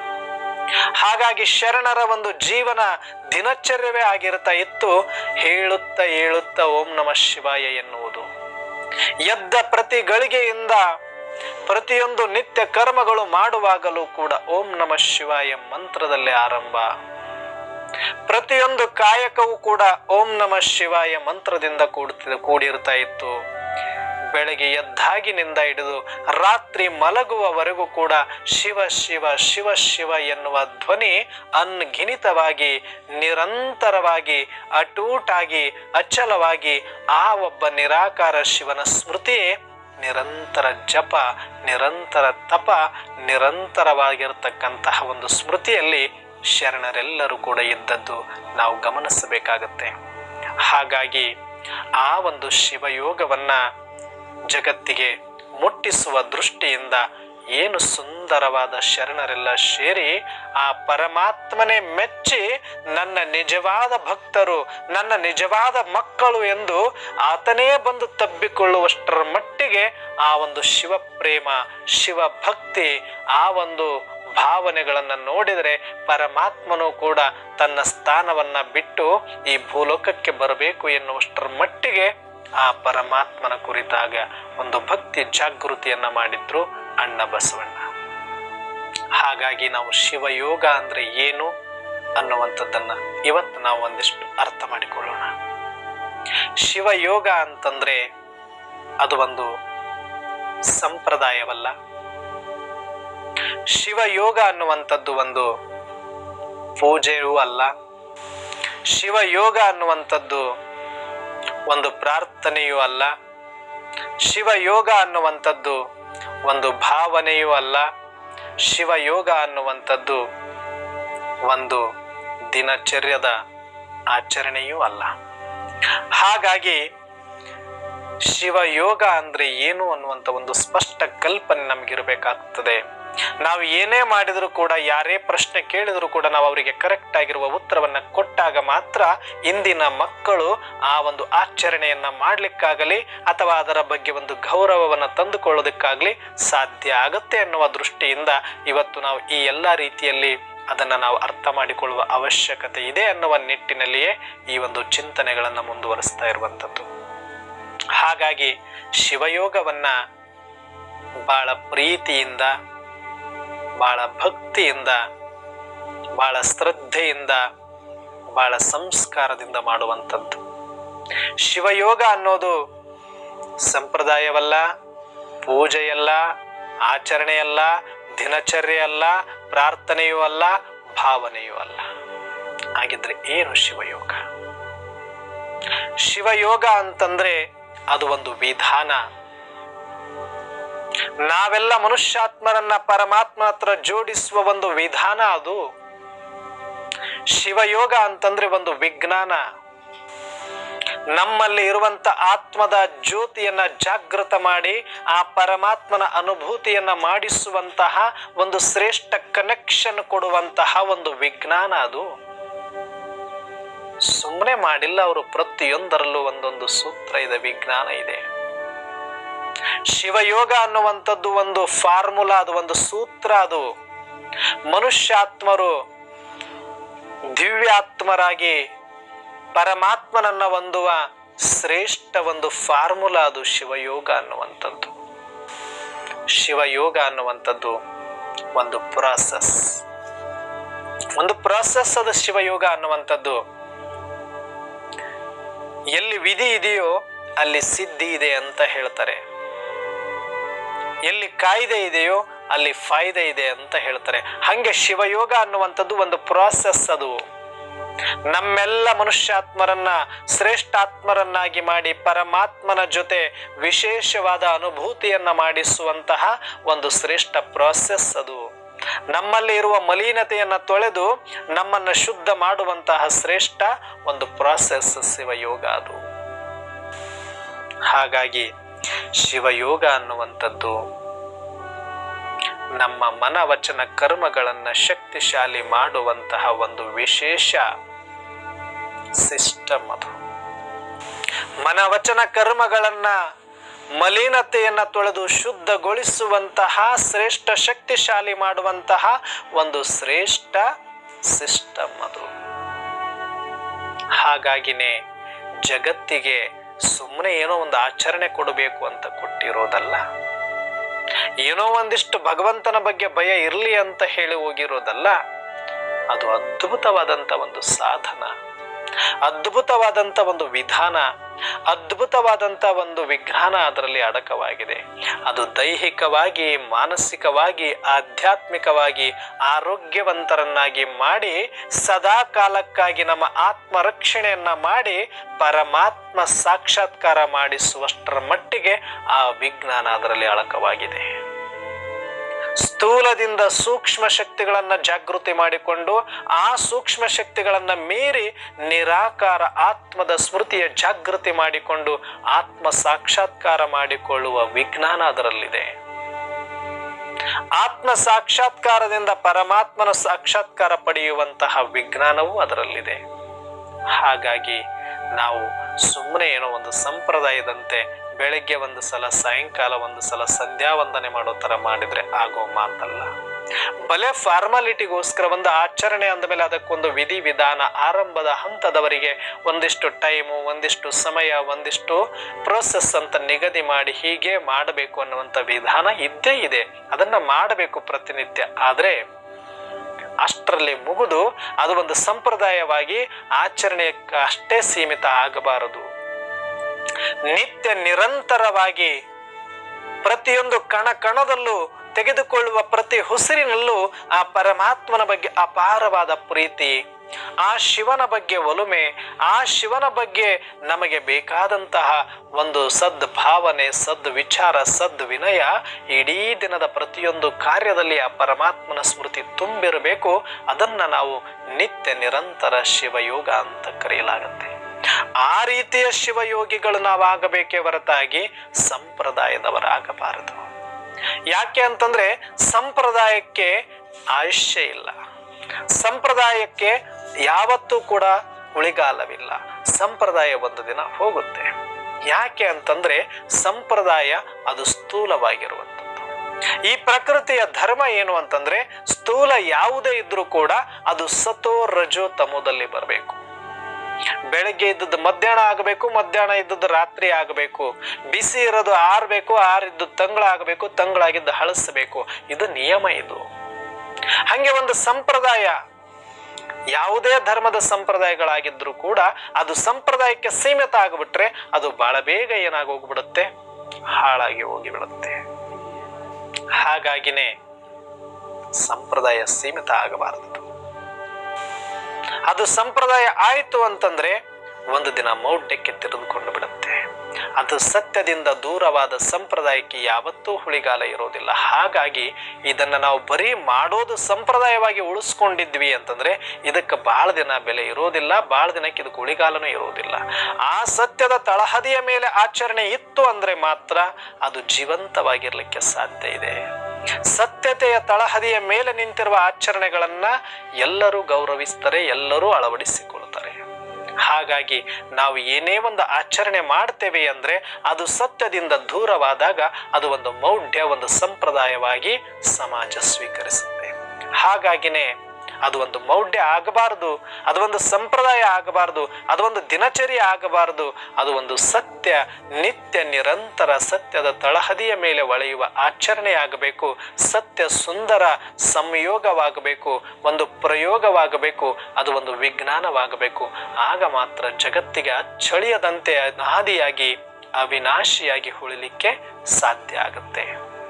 ಹಾಗಾಗಿ ಶರಣರ ಒಂದು ಜೀವನ ದಿನಚರ್ಯವೇ ಆಗಿರ್ತಾ ಇತ್ತು ಹೇಳುತ್ತಾ ಹೇಳುತ್ತಾ ಓಂ ನಮಃ ಶಿವಾಯ ಎನ್ನುವುದು. ಎದ್ದ ಪ್ರತಿ ಗಳಿಗೆಯಿಂದ ಪ್ರತಿಯೊಂದು ನಿತ್ಯ ಕರ್ಮಗಳು ಮಾಡುವಾಗಲೂ ಕೂಡ ಓಂ ನಮಃ ಶಿವಾಯ ಮಂತ್ರದಲ್ಲೇ ಆರಂಭ. ಪ್ರತಿಯೊಂದು ಕಾಯಕವೂ ಕೂಡ ಓಂ ನಮಃ ಶಿವಾಯ ಮಂತ್ರದಿಂದ ಕೂಡಿರ್ತಾ ಇತ್ತು. ಬೆಳಗ್ಗೆ ಎದ್ದಾಗಿನಿಂದ ಹಿಡಿದು ರಾತ್ರಿ ಮಲಗುವವರೆಗೂ ಕೂಡ ಶಿವ ಶಿವ ಶಿವ ಶಿವ ಎನ್ನುವ ಧ್ವನಿ ಅನ್ಗಿನಿತವಾಗಿ ನಿರಂತರವಾಗಿ ಅಟೂಟಾಗಿ ಅಚಲವಾಗಿ ಆ ಒಬ್ಬ ನಿರಾಕಾರ ಶಿವನ ಸ್ಮೃತಿ ನಿರಂತರ ಜಪ, ನಿರಂತರ ತಪ, ನಿರಂತರವಾಗಿರ್ತಕ್ಕಂತಹ ಒಂದು ಸ್ಮೃತಿಯಲ್ಲಿ ಶರಣರೆಲ್ಲರೂ ಕೂಡ ಇದ್ದದ್ದು ನಾವು ಗಮನಿಸಬೇಕಾಗತ್ತೆ. ಹಾಗಾಗಿ ಆ ಒಂದು ಶಿವಯೋಗವನ್ನ ಜಗತ್ತಿಗೆ ಮುಟ್ಟಿಸುವ ದೃಷ್ಟಿಯಿಂದ ಏನು ಸುಂದರವಾದ ಶರಣರೆಲ್ಲ ಸೇರಿ ಆ ಪರಮಾತ್ಮನೇ ಮೆಚ್ಚಿ ನನ್ನ ನಿಜವಾದ ಭಕ್ತರು, ನನ್ನ ನಿಜವಾದ ಮಕ್ಕಳು ಎಂದು ಆತನೇ ಬಂದು ತಬ್ಬಿಕೊಳ್ಳುವಷ್ಟರ ಮಟ್ಟಿಗೆ ಆ ಒಂದು ಶಿವ ಪ್ರೇಮ, ಶಿವ ಭಕ್ತಿ, ಆ ಒಂದು ಭಾವನೆಗಳನ್ನು ನೋಡಿದರೆ ಪರಮಾತ್ಮನು ಕೂಡ ತನ್ನ ಸ್ಥಾನವನ್ನ ಬಿಟ್ಟು ಈ ಭೂಲೋಕಕ್ಕೆ ಬರಬೇಕು ಎನ್ನುವಷ್ಟರ ಮಟ್ಟಿಗೆ ಆ ಪರಮಾತ್ಮನ ಕುರಿತಾಗ ಒಂದು ಭಕ್ತಿ ಜಾಗೃತಿಯನ್ನ ಮಾಡಿದ್ರು ಅಣ್ಣ ಬಸವಣ್ಣ. ಹಾಗಾಗಿ ನಾವು ಶಿವಯೋಗ ಅಂದ್ರೆ ಏನು ಅನ್ನುವಂಥದ್ದನ್ನ ಇವತ್ತು ನಾವು ಒಂದಿಷ್ಟು ಅರ್ಥ ಮಾಡಿಕೊಳ್ಳೋಣ. ಶಿವಯೋಗ ಅಂತಂದ್ರೆ ಅದು ಒಂದು ಸಂಪ್ರದಾಯವಲ್ಲ. ಶಿವಯೋಗ ಅನ್ನುವಂಥದ್ದು ಒಂದು ಪೂಜೆಯೂ ಅಲ್ಲ. ಶಿವಯೋಗ ಅನ್ನುವಂಥದ್ದು ಒಂದು ಪ್ರಾರ್ಥನೆಯೂ ಅಲ್ಲ. ಶಿವಯೋಗ ಅನ್ನುವಂಥದ್ದು ಒಂದು ಭಾವನೆಯೂ ಅಲ್ಲ. ಶಿವಯೋಗ ಅನ್ನುವಂಥದ್ದು ಒಂದು ದಿನಚರ್ಯದ ಆಚರಣೆಯೂ ಅಲ್ಲ. ಹಾಗಾಗಿ ಶಿವಯೋಗ ಅಂದ್ರೆ ಏನು ಅನ್ನುವಂಥ ಒಂದು ಸ್ಪಷ್ಟ ಕಲ್ಪನೆ ನಮಗಿರಬೇಕಾಗ್ತದೆ. ನಾವು ಏನೇ ಮಾಡಿದರೂ ಕೂಡ, ಯಾರೇ ಪ್ರಶ್ನೆ ಕೇಳಿದರೂ ಕೂಡ ನಾವು ಅವರಿಗೆ ಕರೆಕ್ಟ್ ಆಗಿರುವ ಉತ್ತರವನ್ನು ಕೊಟ್ಟಾಗ ಮಾತ್ರ ಇಂದಿನ ಮಕ್ಕಳು ಆ ಒಂದು ಆಚರಣೆಯನ್ನ ಮಾಡಲಿಕ್ಕಾಗಲಿ ಅಥವಾ ಅದರ ಬಗ್ಗೆ ಒಂದು ಗೌರವವನ್ನು ತಂದುಕೊಳ್ಳೋದಕ್ಕಾಗಲಿ ಸಾಧ್ಯ ಆಗುತ್ತೆ ಅನ್ನುವ ದೃಷ್ಟಿಯಿಂದ ಇವತ್ತು ನಾವು ಈ ಎಲ್ಲ ರೀತಿಯಲ್ಲಿ ಅದನ್ನು ನಾವು ಅರ್ಥ ಮಾಡಿಕೊಳ್ಳುವ ಅವಶ್ಯಕತೆ ಇದೆ ಅನ್ನುವ ನಿಟ್ಟಿನಲ್ಲಿಯೇ ಈ ಒಂದು ಚಿಂತನೆಗಳನ್ನು ಮುಂದುವರಿಸ್ತಾ ಇರುವಂಥದ್ದು. ಹಾಗಾಗಿ ಶಿವಯೋಗವನ್ನ ಬಹಳ ಪ್ರೀತಿಯಿಂದ, ಬಹಳ ಭಕ್ತಿಯಿಂದ, ಬಹಳ ಶ್ರದ್ಧೆಯಿಂದ, ಬಹಳ ಸಂಸ್ಕಾರದಿಂದ ಮಾಡುವಂಥದ್ದು. ಶಿವಯೋಗ ಅನ್ನೋದು ಸಂಪ್ರದಾಯವಲ್ಲ, ಪೂಜೆಯಲ್ಲ, ಆಚರಣೆಯಲ್ಲ, ದಿನಚರ್ಯೆಯಲ್ಲ, ಪ್ರಾರ್ಥನೆಯೂ ಅಲ್ಲ, ಭಾವನೆಯೂ ಅಲ್ಲ. ಹಾಗಿದ್ರೆ ಏನು ಶಿವಯೋಗ? ಶಿವಯೋಗ ಅಂತಂದ್ರೆ ಅದು ಒಂದು ವಿಧಾನ. ನಾವೆಲ್ಲ ಮನುಷ್ಯಾತ್ಮರನ್ನ ಪರಮಾತ್ಮ ಹತ್ರ ಜೋಡಿಸುವ ಒಂದು ವಿಧಾನ ಅದು. ಶಿವಯೋಗ ಅಂತಂದ್ರೆ ಒಂದು ವಿಜ್ಞಾನ. ನಮ್ಮಲ್ಲಿ ಇರುವಂತ ಆತ್ಮದ ಜ್ಯೋತಿಯನ್ನ ಜಾಗೃತ ಮಾಡಿ ಆ ಪರಮಾತ್ಮನ ಅನುಭೂತಿಯನ್ನ ಮಾಡಿಸುವಂತಹ ಒಂದು ಶ್ರೇಷ್ಠ ಕನೆಕ್ಷನ್ ಕೊಡುವಂತಹ ಒಂದು ವಿಜ್ಞಾನ ಅದು. ಸುಮ್ಮನೆ ಮಾಡಿಲ್ಲ ಅವರು, ಪ್ರತಿಯೊಂದರಲ್ಲೂ ಒಂದೊಂದು ಸೂತ್ರ ಇದೆ, ವಿಜ್ಞಾನ ಇದೆ. ಶಿವಯೋಗ ಅನ್ನುವಂಥದ್ದು ಒಂದು ಫಾರ್ಮುಲಾ, ಅದು ಒಂದು ಸೂತ್ರ. ಅದು ಮನುಷ್ಯಾತ್ಮರು ದಿವ್ಯಾತ್ಮರಾಗಿ ಪರಮಾತ್ಮನನ್ನ ಹೊಂದುವ ಶ್ರೇಷ್ಠ ಒಂದು ಫಾರ್ಮುಲಾ ಅದು ಶಿವಯೋಗ ಅನ್ನುವಂಥದ್ದು. ಶಿವಯೋಗ ಅನ್ನುವಂಥದ್ದು ಒಂದು ಪ್ರಾಸೆಸ್, ಅದು ಶಿವಯೋಗ ಅನ್ನುವಂಥದ್ದು. ಎಲ್ಲಿ ವಿಧಿ ಇದೆಯೋ ಅಲ್ಲಿ ಸಿದ್ಧಿ ಇದೆ ಅಂತ ಹೇಳ್ತಾರೆ. ಎಲ್ಲಿ ಕಾಯ್ದೆ ಇದೆಯೋ ಅಲ್ಲಿ ಫಾಯ್ದೆ ಇದೆ ಅಂತ ಹೇಳ್ತಾರೆ. ಹಂಗೆ ಶಿವಯೋಗ ಅನ್ನುವಂಥದ್ದು ಒಂದು ಪ್ರಾಸೆಸ್. ಅದು ನಮ್ಮೆಲ್ಲ ಮನುಷ್ಯಾತ್ಮರನ್ನ ಶ್ರೇಷ್ಠಾತ್ಮರನ್ನಾಗಿ ಮಾಡಿ ಪರಮಾತ್ಮನ ಜೊತೆ ವಿಶೇಷವಾದ ಅನುಭೂತಿಯನ್ನ ಮಾಡಿಸುವಂತಹ ಒಂದು ಶ್ರೇಷ್ಠ ಪ್ರಾಸೆಸ್ ಅದು. ನಮ್ಮಲ್ಲಿ ಇರುವ ಮಲಿನತೆಯನ್ನ ತೊಳೆದು ನಮ್ಮನ್ನ ಶುದ್ಧ ಮಾಡುವಂತಹ ಶ್ರೇಷ್ಠ ಒಂದು ಪ್ರಾಸೆಸ್ ಶಿವಯೋಗ ಅದು. ಹಾಗಾಗಿ ಶಿವಯೋಗ ಅನ್ನುವಂಥದ್ದು ನಮ್ಮ ಮನವಚನ ಕರ್ಮಗಳನ್ನ ಶಕ್ತಿಶಾಲಿ ಮಾಡುವಂತಹ ಒಂದು ವಿಶೇಷ ಸಿಸ್ಟಮ್ ಅದು. ಮನವಚನ ಕರ್ಮಗಳನ್ನ ಮಲಿನತೆಯನ್ನ ತೊಳೆದು ಶುದ್ಧಗೊಳಿಸುವಂತಹ ಶ್ರೇಷ್ಠ ಶಕ್ತಿಶಾಲಿ ಮಾಡುವಂತಹ ಒಂದು ಶ್ರೇಷ್ಠ ಸಿಸ್ಟಮ್ ಅದು. ಹಾಗಾಗಿನೇ ಜಗತ್ತಿಗೆ ಸುಮ್ಮನೆ ಏನೋ ಒಂದು ಆಚರಣೆ ಕೊಡಬೇಕು ಅಂತ ಕೊಟ್ಟಿರೋದಲ್ಲ, ಏನೋ ಒಂದಿಷ್ಟು ಭಗವಂತನ ಬಗ್ಗೆ ಭಯ ಇರಲಿ ಅಂತ ಹೇಳಿ ಹೋಗಿರೋದಲ್ಲ. ಅದು ಅದ್ಭುತವಾದಂತ ಒಂದು ಸಾಧನ, ಅದ್ಭುತವಾದಂತ ಒಂದು ವಿಧಾನ, ಅದ್ಭುತವಾದಂತ ಒಂದು ವಿಜ್ಞಾನ ಅದರಲ್ಲಿ ಅಡಕವಾಗಿದೆ. ಅದು ದೈಹಿಕವಾಗಿ, ಮಾನಸಿಕವಾಗಿ, ಆಧ್ಯಾತ್ಮಿಕವಾಗಿ ಆರೋಗ್ಯವಂತರನ್ನಾಗಿ ಮಾಡಿ ಸದಾ ಕಾಲಕ್ಕಾಗಿ ನಮ್ಮ ಆತ್ಮರಕ್ಷಣೆಯನ್ನ ಮಾಡಿ ಪರಮಾತ್ಮ ಸಾಕ್ಷಾತ್ಕಾರ ಮಾಡಿಸುವಷ್ಟರ ಮಟ್ಟಿಗೆ ಆ ವಿಜ್ಞಾನ ಅದರಲ್ಲಿ ಅಡಕವಾಗಿದೆ. ಸ್ಥೂಲದಿಂದ ಸೂಕ್ಷ್ಮ ಶಕ್ತಿಗಳನ್ನ ಜಾಗೃತಿ ಮಾಡಿಕೊಂಡು ಆ ಸೂಕ್ಷ್ಮ ಶಕ್ತಿಗಳನ್ನ ಮೀರಿ ನಿರಾಕಾರ ಆತ್ಮದ ಸ್ಮೃತಿಯ ಜಾಗೃತಿ ಮಾಡಿಕೊಂಡು ಆತ್ಮ ಸಾಕ್ಷಾತ್ಕಾರ ಮಾಡಿಕೊಳ್ಳುವ ವಿಜ್ಞಾನ ಅದರಲ್ಲಿದೆ. ಆತ್ಮ ಸಾಕ್ಷಾತ್ಕಾರದಿಂದ ಪರಮಾತ್ಮನ ಸಾಕ್ಷಾತ್ಕಾರ ಪಡೆಯುವಂತಹ ವಿಜ್ಞಾನವೂ ಅದರಲ್ಲಿದೆ. ಹಾಗಾಗಿ ನಾವು ಸುಮ್ಮನೆ ಏನೋ ಒಂದು ಸಂಪ್ರದಾಯದಂತೆ ಬೆಳಗ್ಗೆ ಒಂದು ಸಲ, ಸಾಯಂಕಾಲ ಒಂದು ಸಲ ಸಂಧ್ಯಾ ವಂದನೆ ಮಾಡೋ ತರ ಮಾಡಿದ್ರೆ ಆಗೋ ಮಾತಲ್ಲ. ಬಲೆ ಫಾರ್ಮಾಲಿಟಿಗೋಸ್ಕರ ಒಂದು ಆಚರಣೆ ಅಂದಮೇಲೆ ಅದಕ್ಕೊಂದು ವಿಧಿ ವಿಧಾನ, ಆರಂಭದ ಹಂತದವರೆಗೆ ಒಂದಿಷ್ಟು ಟೈಮು, ಒಂದಿಷ್ಟು ಸಮಯ, ಒಂದಿಷ್ಟು ಪ್ರೋಸೆಸ್ ಅಂತ ನಿಗದಿ ಮಾಡಿ ಹೀಗೆ ಮಾಡಬೇಕು ಅನ್ನುವಂಥ ವಿಧಾನ ಇದ್ದೇ ಇದೆ. ಅದನ್ನ ಮಾಡಬೇಕು ಪ್ರತಿನಿತ್ಯ. ಆದ್ರೆ ಅಷ್ಟರಲ್ಲಿ ಮುಗಿದು ಅದು ಒಂದು ಸಂಪ್ರದಾಯವಾಗಿ ಆಚರಣೆಗೆ ಅಷ್ಟೇ ಸೀಮಿತ ಆಗಬಾರದು. ನಿತ್ಯ ನಿರಂತರವಾಗಿ ಪ್ರತಿಯೊಂದು ಕಣ ಕಣದಲ್ಲೂ ತೆಗೆದುಕೊಳ್ಳುವ ಪ್ರತಿ ಉಸಿರಿನಲ್ಲೂ ಆ ಪರಮಾತ್ಮನ ಬಗ್ಗೆ ಅಪಾರವಾದ ಪ್ರೀತಿ, ಆ ಶಿವನ ಬಗ್ಗೆ ಒಲುಮೆ, ಆ ಶಿವನ ಬಗ್ಗೆ ನಮಗೆ ಬೇಕಾದಂತಹ ಒಂದು ಸದ್ಭಾವನೆ, ಸದ್ವಿಚಾರ, ಸದ್ವಿನಯ ಇಡೀ ದಿನದ ಪ್ರತಿಯೊಂದು ಕಾರ್ಯದಲ್ಲಿ ಆ ಪರಮಾತ್ಮನ ಸ್ಮೃತಿ ತುಂಬಿರಬೇಕು. ಅದನ್ನ ನಾವು ನಿತ್ಯ ನಿರಂತರ ಶಿವಯೋಗ ಅಂತ ಕರೆಯಲಾಗುತ್ತೆ. ಆ ರೀತಿಯ ಶಿವಯೋಗಿಗಳು ನಾವಾಗಬೇಕೇ ಹೊರತಾಗಿ ಸಂಪ್ರದಾಯದವರಾಗಬಾರದು. ಯಾಕೆ ಅಂತಂದ್ರೆ ಸಂಪ್ರದಾಯಕ್ಕೆ ಆಯುಷ್ಯ ಇಲ್ಲ, ಸಂಪ್ರದಾಯಕ್ಕೆ ಯಾವತ್ತೂ ಕೂಡ ಉಳಿಗಾಲವಿಲ್ಲ. ಸಂಪ್ರದಾಯ ಒಂದು ದಿನ ಹೋಗುತ್ತೆ. ಯಾಕೆ ಅಂತಂದ್ರೆ ಸಂಪ್ರದಾಯ ಅದು ಸ್ಥೂಲವಾಗಿರುವಂಥದ್ದು. ಈ ಪ್ರಕೃತಿಯ ಧರ್ಮ ಏನು ಅಂತಂದ್ರೆ ಸ್ಥೂಲ ಯಾವುದೇ ಇದ್ರೂ ಕೂಡ ಅದು ಸತೋ ರಜೋ ತಮೋದಲ್ಲಿ ಬರಬೇಕು. ಬೆಳಗ್ಗೆ ಇದ್ದದ್ದು ಮಧ್ಯಾಹ್ನ ಆಗಬೇಕು, ಮಧ್ಯಾಹ್ನ ಇದ್ದದ್ದು ರಾತ್ರಿ ಆಗಬೇಕು, ಬಿಸಿ ಇರೋದು ಆರ್ಬೇಕು, ಆರಿದ್ದು ತಂಗಳಾಗಬೇಕು, ತಂಗಳಾಗಿದ್ದು ಹಳಸಬೇಕು. ಇದು ನಿಯಮ. ಇದು ಹಂಗೆ ಒಂದು ಸಂಪ್ರದಾಯ, ಯಾವುದೇ ಧರ್ಮದ ಸಂಪ್ರದಾಯಗಳಾಗಿದ್ರು ಕೂಡ ಅದು ಸಂಪ್ರದಾಯಕ್ಕೆ ಸೀಮಿತ ಆಗಿಬಿಟ್ರೆ ಅದು ಬಹಳ ಬೇಗ ಏನಾಗಿ ಹೋಗ್ಬಿಡುತ್ತೆ, ಹಾಳಾಗಿ ಹೋಗಿಬಿಡುತ್ತೆ. ಹಾಗಾಗಿನೇ ಸಂಪ್ರದಾಯ ಸೀಮಿತ ಆಗಬಾರದು. ಅದು ಸಂಪ್ರದಾಯ ಆಯಿತು ಅಂತಂದ್ರೆ ಒಂದು ದಿನ ಮೌಢ್ಯಕ್ಕೆ ತೆರೆದುಕೊಂಡು ಬಿಡುತ್ತೆ. ಅದು ಸತ್ಯದಿಂದ ದೂರವಾದ ಸಂಪ್ರದಾಯಕ್ಕೆ ಯಾವತ್ತೂ ಹುಳಿಗಾಲ ಇರೋದಿಲ್ಲ. ಹಾಗಾಗಿ ಇದನ್ನ ನಾವು ಬರೀ ಮಾಡೋದು ಸಂಪ್ರದಾಯವಾಗಿ ಉಳಿಸ್ಕೊಂಡಿದ್ವಿ ಅಂತಂದ್ರೆ ಇದಕ್ಕೆ ಬಹಳ ದಿನ ಬೆಲೆ ಇರೋದಿಲ್ಲ, ಬಹಳ ದಿನಕ್ಕೆ ಇದಕ್ಕೆ ಉಳಿಗಾಲನೂ ಇರೋದಿಲ್ಲ. ಆ ಸತ್ಯದ ತಳಹದಿಯ ಮೇಲೆ ಆಚರಣೆ ಇತ್ತು ಅಂದ್ರೆ ಮಾತ್ರ ಅದು ಜೀವಂತವಾಗಿರ್ಲಿಕ್ಕೆ ಸಾಧ್ಯ ಇದೆ. ಸತ್ಯತೆಯ ತಳಹದಿಯ ಮೇಲೆ ನಿಂತಿರುವ ಆಚರಣೆಗಳನ್ನ ಎಲ್ಲರೂ ಗೌರವಿಸ್ತಾರೆ, ಎಲ್ಲರೂ ಅಳವಡಿಸಿಕೊಳ್ತಾರೆ. ಹಾಗಾಗಿ ನಾವು ಏನೇ ಒಂದು ಆಚರಣೆ ಮಾಡ್ತೇವೆ ಅಂದ್ರೆ ಅದು ಸತ್ಯದಿಂದ ದೂರವಾದಾಗ ಅದು ಒಂದು ಮೌಢ್ಯ, ಒಂದು ಸಂಪ್ರದಾಯವಾಗಿ ಸಮಾಜ ಸ್ವೀಕರಿಸುತ್ತೆ. ಹಾಗಾಗಿನೇ ಅದು ಒಂದು ಮೌಢ್ಯ ಆಗಬಾರದು, ಅದು ಒಂದು ಸಂಪ್ರದಾಯ ಆಗಬಾರದು, ಅದು ಒಂದು ದಿನಚರಿ ಆಗಬಾರದು. ಅದು ಒಂದು ಸತ್ಯ, ನಿತ್ಯ ನಿರಂತರ ಸತ್ಯದ ತಳಹದಿಯ ಮೇಲೆ ಒಳೆಯುವ ಆಚರಣೆ ಆಗಬೇಕು. ಸತ್ಯ ಸುಂದರ ಸಂಯೋಗವಾಗಬೇಕು, ಒಂದು ಪ್ರಯೋಗವಾಗಬೇಕು, ಅದು ಒಂದು ವಿಜ್ಞಾನವಾಗಬೇಕು. ಆಗ ಮಾತ್ರ ಜಗತ್ತಿಗೆ ಅಚ್ಚಳಿಯದಂತೆ ಅನಾದಿಯಾಗಿ ಅವಿನಾಶಿಯಾಗಿ ಉಳಿಲಿಕ್ಕೆ ಸಾಧ್ಯ ಆಗುತ್ತೆ.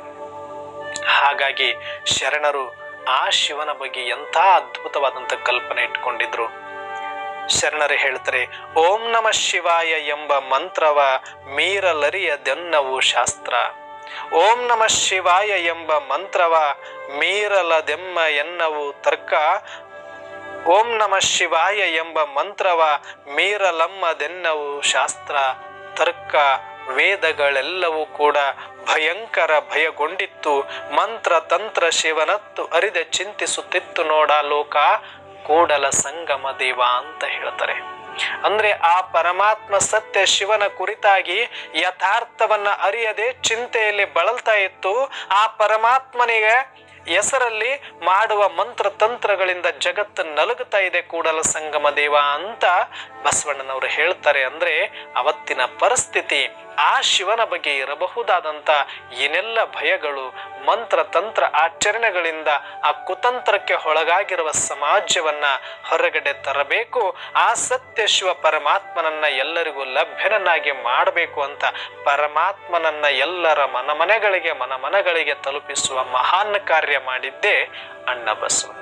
ಹಾಗಾಗಿ ಶರಣರು ಆ ಶಿವನ ಬಗ್ಗೆ ಎಂಥ ಅದ್ಭುತವಾದಂಥ ಕಲ್ಪನೆ ಇಟ್ಕೊಂಡಿದ್ರು. ಶರಣರು ಹೇಳ್ತಾರೆ, ಓಂ ನಮ ಶಿವಾಯ ಎಂಬ ಮಂತ್ರವ ಮೀರಲರಿಯದೆನ್ನವು ಶಾಸ್ತ್ರ. ಓಂ ನಮ ಶಿವಾಯ ಎಂಬ ಮಂತ್ರವ ಮೀರಲದೆಮ್ಮ ಎನ್ನವು ತರ್ಕ. ಓಂ ನಮ ಶಿವಾಯ ಎಂಬ ಮಂತ್ರವ ಮೀರಲಮ್ಮದೆನ್ನವು ಶಾಸ್ತ್ರ. ತರ್ಕ ವೇದಗಳೆಲ್ಲವೂ ಕೂಡ ಭಯಂಕರ ಭಯಗೊಂಡಿತ್ತು. ಮಂತ್ರ ತಂತ್ರ ಶಿವನತ್ತು ಅರಿದೆ ಚಿಂತಿಸುತ್ತಿತ್ತು ನೋಡ ಲೋಕ ಕೂಡಲ ಸಂಗಮ ದೇವ ಅಂತ ಹೇಳ್ತಾರೆ. ಅಂದ್ರೆ ಆ ಪರಮಾತ್ಮ ಸತ್ಯ ಶಿವನ ಕುರಿತಾಗಿ ಯಥಾರ್ಥವನ್ನ ಅರಿಯದೆ ಚಿಂತೆಯಲ್ಲಿ ಬಳಲ್ತಾ ಇತ್ತು. ಆ ಪರಮಾತ್ಮನಿಗೆ ಹೆಸರಲ್ಲಿ ಮಾಡುವ ಮಂತ್ರ ತಂತ್ರಗಳಿಂದ ಜಗತ್ತು ನಲುಗುತ್ತಾ ಇದೆ ಕೂಡಲ ಸಂಗಮ ದೇವ ಅಂತ ಬಸವಣ್ಣನವರು ಹೇಳ್ತಾರೆ. ಅಂದ್ರೆ ಅವತ್ತಿನ ಪರಿಸ್ಥಿತಿ ಆ ಶಿವನ ಬಗ್ಗೆ ಇರಬಹುದಾದಂಥ ಏನೆಲ್ಲ ಭಯಗಳು, ಮಂತ್ರ ತಂತ್ರ ಆಚರಣೆಗಳಿಂದ ಆ ಕುತಂತ್ರಕ್ಕೆ ಒಳಗಾಗಿರುವ ಸಮಾಜವನ್ನ ಹೊರಗಡೆ ತರಬೇಕು, ಆ ಸತ್ಯ ಶಿವ ಪರಮಾತ್ಮನನ್ನ ಎಲ್ಲರಿಗೂ ಲಭ್ಯನನ್ನಾಗಿ ಮಾಡಬೇಕು ಅಂತ ಪರಮಾತ್ಮನನ್ನ ಎಲ್ಲರ ಮನಮನೆಗಳಿಗೆ ತಲುಪಿಸುವ ಮಹಾನ್ ಕಾರ್ಯ ಮಾಡಿದ್ದೇ ಅಣ್ಣ ಬಸವಣ್ಣ.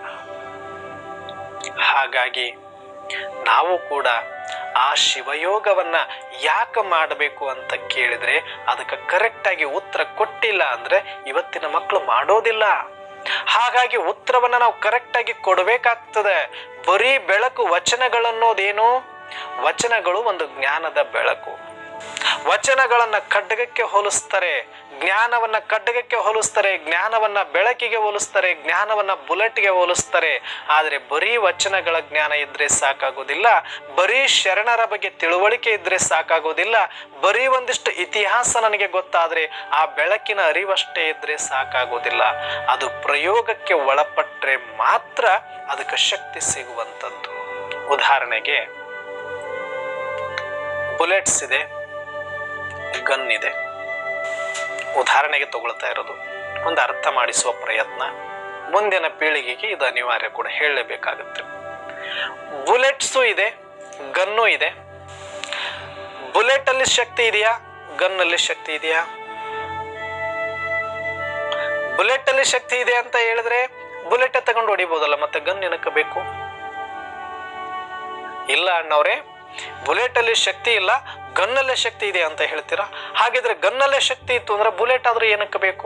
ಹಾಗಾಗಿ ನಾವು ಕೂಡ ಆ ಶಿವಯೋಗವನ್ನ ಯಾಕೆ ಮಾಡಬೇಕು ಅಂತ ಕೇಳಿದ್ರೆ ಅದಕ್ಕೆ ಕರೆಕ್ಟ್ ಆಗಿ ಉತ್ತರ ಕೊಟ್ಟಿಲ್ಲ ಅಂದ್ರೆ ಇವತ್ತಿನ ಮಕ್ಕಳು ಮಾಡೋದಿಲ್ಲ. ಹಾಗಾಗಿ ಉತ್ತರವನ್ನ ನಾವು ಕರೆಕ್ಟ್ ಆಗಿ ಕೊಡಬೇಕಾಗ್ತದೆ. ಬರೀ ಬೆಳಕು ವಚನಗಳನ್ನೋದೇನು, ವಚನಗಳು ಒಂದು ಜ್ಞಾನದ ಬೆಳಕು. ವಚನಗಳನ್ನ ಖಡ್ಗಕ್ಕೆ ಹೋಲಿಸ್ತಾರೆ, ಜ್ಞಾನವನ್ನ ಖಡ್ಗಕ್ಕೆ ಹೋಲಿಸ್ತಾರೆ, ಜ್ಞಾನವನ್ನ ಬೆಳಕಿಗೆ ಹೋಲಿಸ್ತಾರೆ, ಜ್ಞಾನವನ್ನ ಬುಲೆಟ್ಗೆ ಹೋಲಿಸ್ತಾರೆ. ಆದರೆ ಬರೀ ವಚನಗಳ ಜ್ಞಾನ ಇದ್ರೆ ಸಾಕಾಗೋದಿಲ್ಲ, ಬರೀ ಶರಣರ ಬಗ್ಗೆ ತಿಳುವಳಿಕೆ ಇದ್ರೆ ಸಾಕಾಗೋದಿಲ್ಲ, ಬರೀ ಒಂದಿಷ್ಟು ಇತಿಹಾಸ ನನಗೆ ಗೊತ್ತಾದ್ರೆ ಆ ಬೆಳಕಿನ ಅರಿವಷ್ಟೇ ಇದ್ರೆ ಸಾಕಾಗೋದಿಲ್ಲ. ಅದು ಪ್ರಯೋಗಕ್ಕೆ ಒಳಪಟ್ರೆ ಮಾತ್ರ ಅದಕ್ಕೆ ಶಕ್ತಿ ಸಿಗುವಂಥದ್ದು. ಉದಾಹರಣೆಗೆ ಬುಲೆಟ್ಸ್ ಇದೆ, ಗನ್ ಇದೆ. ಉದಾಹರಣೆಗೆ ತಗೊಳ್ತಾ ಇರೋದು, ಒಂದು ಅರ್ಥ ಮಾಡಿಸುವ ಪ್ರಯತ್ನ. ಮುಂದಿನ ಪೀಳಿಗೆಗೆ ಇದು ಅನಿವಾರ್ಯ ಕೂಡ ಹೇಳಲೇಬೇಕಾಗುತ್ತೆ. ಬುಲೆಟ್ಸು ಇದೆ, ಗನ್ನು ಇದೆ. ಬುಲೆಟ್ ಅಲ್ಲಿ ಶಕ್ತಿ ಇದೆಯಾ, ಗನ್ ಅಲ್ಲಿ ಶಕ್ತಿ ಇದೆಯಾ? ಬುಲೆಟ್ ಅಲ್ಲಿ ಶಕ್ತಿ ಇದೆ ಅಂತ ಹೇಳಿದ್ರೆ ಬುಲೆಟ್ ತಗೊಂಡು ಹೊಡಿಬಹುದಲ್ಲ, ಮತ್ತೆ ಗನ್ ಏನಕ್ಕೆ ಬೇಕು? ಇಲ್ಲ ಅಣ್ಣವ್ರೆ, ಬುಲೆಟ್ ಅಲ್ಲಿ ಶಕ್ತಿ ಇಲ್ಲ, ಗನ್ನಲ್ಲೇ ಶಕ್ತಿ ಇದೆ ಅಂತ ಹೇಳ್ತೀರಾ. ಹಾಗಿದ್ರೆ ಗನ್ನಲ್ಲೇ ಶಕ್ತಿ ಇತ್ತು ಅಂದ್ರೆ ಬುಲೆಟ್ ಆದ್ರೂ ಏನಕ್ಕೆ ಬೇಕು?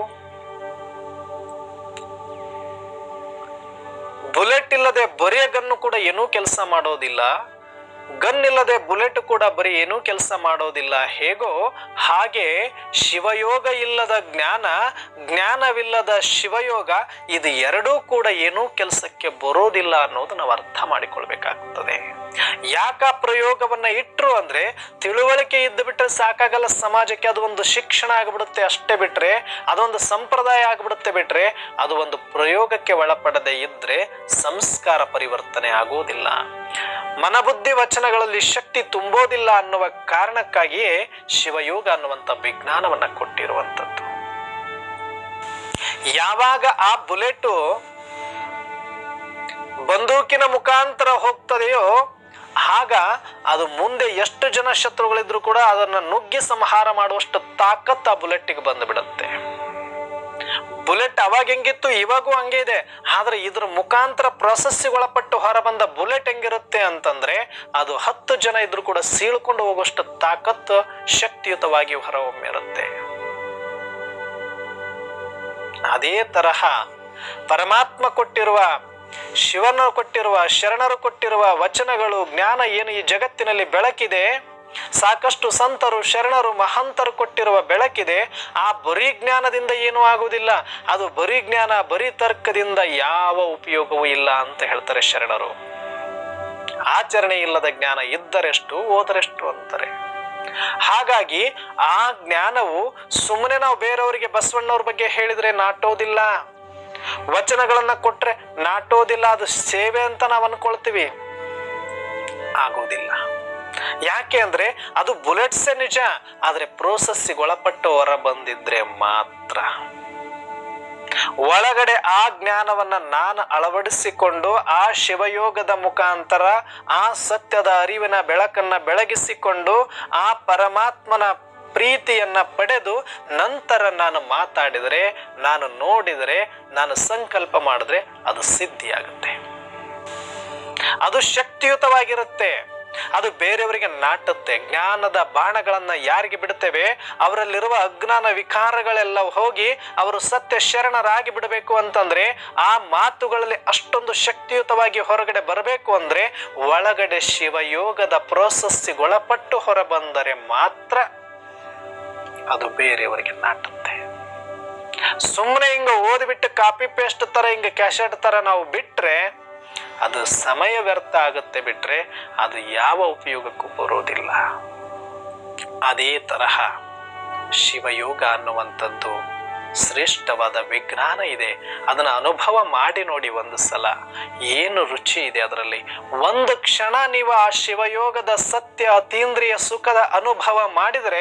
ಬುಲೆಟ್ ಇಲ್ಲದೆ ಬರಿಯ ಗನ್ನು ಕೂಡ ಏನೂ ಕೆಲಸ ಮಾಡೋದಿಲ್ಲ. ಗನ್ ಇಲ್ಲದೆ ಬುಲೆಟ್ ಕೂಡ ಬರೀ ಏನೂ ಕೆಲಸ ಮಾಡೋದಿಲ್ಲ. ಹೇಗೋ ಹಾಗೆ ಶಿವಯೋಗ ಇಲ್ಲದ ಜ್ಞಾನ, ಜ್ಞಾನವಿಲ್ಲದ ಶಿವಯೋಗ, ಇದು ಎರಡೂ ಕೂಡ ಏನೂ ಕೆಲಸಕ್ಕೆ ಬರೋದಿಲ್ಲ ಅನ್ನೋದು ನಾವು ಅರ್ಥ ಮಾಡಿಕೊಳ್ಬೇಕಾಗ್ತದೆ. ಯಾಕ ಪ್ರಯೋಗವನ್ನ ಇಟ್ರು ಅಂದ್ರೆ ತಿಳುವಳಿಕೆ ಇದ್ದು ಬಿಟ್ರೆ ಸಾಕಾಗಲ್ಲ ಸಮಾಜಕ್ಕೆ. ಅದು ಒಂದು ಶಿಕ್ಷಣ ಆಗ್ಬಿಡುತ್ತೆ ಅಷ್ಟೇ, ಬಿಟ್ರೆ ಅದೊಂದು ಸಂಪ್ರದಾಯ ಆಗ್ಬಿಡುತ್ತೆ. ಬಿಟ್ರೆ ಅದು ಒಂದು ಪ್ರಯೋಗಕ್ಕೆ ಒಳಪಡದೆ ಇದ್ರೆ ಸಂಸ್ಕಾರ ಪರಿವರ್ತನೆ ಆಗೋದಿಲ್ಲ, ಮನಬುದ್ಧಿ ವಚನಗಳಲ್ಲಿ ಶಕ್ತಿ ತುಂಬೋದಿಲ್ಲ ಅನ್ನುವ ಕಾರಣಕ್ಕಾಗಿಯೇ ಶಿವಯೋಗ ಅನ್ನುವಂಥ ವಿಜ್ಞಾನವನ್ನ ಕೊಟ್ಟಿರುವಂಥದ್ದು. ಯಾವಾಗ ಆ ಬುಲೆಟ್ ಬಂದೂಕಿನ ಮುಖಾಂತರ ಹೋಗ್ತದೆಯೋ ಆಗ ಅದು ಮುಂದೆ ಎಷ್ಟು ಜನ ಶತ್ರುಗಳಿದ್ರು ಕೂಡ ಅದನ್ನ ನುಗ್ಗಿ ಸಂಹಾರ ಮಾಡುವಷ್ಟು ತಾಕತ್ ಆ ಬುಲೆಟ್ಗೆ ಬಂದು ಬಿಡುತ್ತೆ. ಬುಲೆಟ್ ಅವಾಗ ಹೆಂಗಿತ್ತು ಇವಾಗೂ ಹಂಗೆ ಇದೆ. ಆದ್ರೆ ಇದ್ರ ಮುಖಾಂತರ ಪ್ರೊಸೆಸ್ಸಿಗೊಳಪಟ್ಟು ಹೊರಬಂದ ಬುಲೆಟ್ ಹೆಂಗಿರುತ್ತೆ ಅಂತಂದ್ರೆ ಅದು 10 ಜನ ಇದ್ರು ಕೂಡ ಸೀಳ್ಕೊಂಡು ಹೋಗುವಷ್ಟು ತಾಕತ್ ಶಕ್ತಿಯುತವಾಗಿ ಹೊರಹೊಮ್ಮಿರುತ್ತೆ. ಅದೇ ತರಹ ಪರಮಾತ್ಮ ಕೊಟ್ಟಿರುವ, ಶಿವನು ಕೊಟ್ಟಿರುವ, ಶರಣರು ಕೊಟ್ಟಿರುವ ವಚನಗಳು, ಜ್ಞಾನ ಏನು ಈ ಜಗತ್ತಿನಲ್ಲಿ ಬೆಳಕಿದೆ, ಸಾಕಷ್ಟು ಸಂತರು, ಶರಣರು, ಮಹಂತರು ಕೊಟ್ಟಿರುವ ಬೆಳಕಿದೆ. ಆ ಬರೀ ಜ್ಞಾನದಿಂದ ಏನೂ ಆಗುವುದಿಲ್ಲ. ಅದು ಬರೀ ಜ್ಞಾನ, ಬರೀ ತರ್ಕದಿಂದ ಯಾವ ಉಪಯೋಗವೂ ಇಲ್ಲ ಅಂತ ಹೇಳ್ತಾರೆ ಶರಣರು. ಆಚರಣೆ ಇಲ್ಲದ ಜ್ಞಾನ ಇದ್ದರೆಷ್ಟು ಓದರೆಷ್ಟು ಅಂತಾರೆ. ಹಾಗಾಗಿ ಆ ಜ್ಞಾನವು ಸುಮ್ಮನೆ ನಾವು ಬೇರೆಯವರಿಗೆ ಬಸವಣ್ಣವ್ರ ಬಗ್ಗೆ ಹೇಳಿದ್ರೆ ನಾಟೋದಿಲ್ಲ, ವಚನಗಳನ್ನ ಕೊಟ್ರೆ ನಾಟೋದಿಲ್ಲ. ಅದು ಸೇವೆ ಅಂತ ನಾವು ಅನ್ಕೊಳ್ತೀವಿ, ಆಗೋದಿಲ್ಲ. ಯಾಕೆ ಅಂದ್ರೆ ಅದು ಬುಲೆಟ್ಸೇ ನಿಜ, ಆದ್ರೆ ಪ್ರೋಸೆಸ್ಸಿಗೆ ಒಳಪಟ್ಟು ಹೊರ ಬಂದಿದ್ರೆ ಮಾತ್ರ. ಒಳಗಡೆ ಆ ಜ್ಞಾನವನ್ನ ನಾನು ಅಳವಡಿಸಿಕೊಂಡು ಆ ಶಿವಯೋಗದ ಮುಖಾಂತರ ಆ ಸತ್ಯದ ಅರಿವಿನ ಬೆಳಕನ್ನ ಬೆಳಗಿಸಿಕೊಂಡು ಆ ಪರಮಾತ್ಮನ ಪ್ರೀತಿಯನ್ನ ಪಡೆದು ನಂತರ ನಾನು ಮಾತಾಡಿದರೆ, ನಾನು ನೋಡಿದರೆ, ನಾನು ಸಂಕಲ್ಪ ಮಾಡಿದ್ರೆ ಅದು ಸಿದ್ಧಿಯಾಗುತ್ತೆ. ಅದು ಶಕ್ತಿಯುತವಾಗಿರುತ್ತೆ. ಅದು ಬೇರೆಯವರಿಗೆ ನಾಟುತ್ತೆ. ಜ್ಞಾನದ ಬಾಣಗಳನ್ನ ಯಾರಿಗೆ ಬಿಡುತ್ತೇವೆ ಅವರಲ್ಲಿರುವ ಅಜ್ಞಾನ ವಿಕಾರಗಳೆಲ್ಲ ಹೋಗಿ ಅವರು ಸತ್ಯ ಶರಣರಾಗಿ ಬಿಡಬೇಕು ಅಂತಂದ್ರೆ, ಆ ಮಾತುಗಳಲ್ಲಿ ಅಷ್ಟೊಂದು ಶಕ್ತಿಯುತವಾಗಿ ಹೊರಗಡೆ ಬರಬೇಕು ಅಂದ್ರೆ ಒಳಗಡೆ ಶಿವಯೋಗದ ಪ್ರೋಸೆಸ್ಸಿಗೊಳಪಟ್ಟು ಹೊರಬಂದರೆ ಮಾತ್ರ ಅದು ಬೇರೆಯವರಿಗೆ ನಾಟುತ್ತೆ. ಸುಮ್ಮನೆ ಹಿಂಗ ಓದಿಬಿಟ್ಟು ಕಾಪಿ ಪೇಸ್ಟ್ ತರ ಹಿಂಗ ಕ್ಯಾಸೆಟ್ ತರ ನಾವು ಬಿಟ್ರೆ ಅದು ಸಮಯ ವ್ಯರ್ಥ ಆಗುತ್ತೆ, ಬಿಟ್ರೆ ಅದು ಯಾವ ಉಪಯೋಗಕ್ಕೂ ಬರೋದಿಲ್ಲ. ಅದೇ ತರಹ ಶಿವಯೋಗ ಅನ್ನುವಂಥದ್ದು ಶ್ರೇಷ್ಠವಾದ ವಿಜ್ಞಾನ ಇದೆ. ಅದನ್ನ ಅನುಭವ ಮಾಡಿ ನೋಡಿ ಒಂದು ಸಲ, ಏನು ರುಚಿ ಇದೆ ಅದರಲ್ಲಿ. ಒಂದು ಕ್ಷಣ ನೀವು ಆ ಶಿವಯೋಗದ ಸತ್ಯ ಅತೀಂದ್ರಿಯ ಸುಖದ ಅನುಭವ ಮಾಡಿದರೆ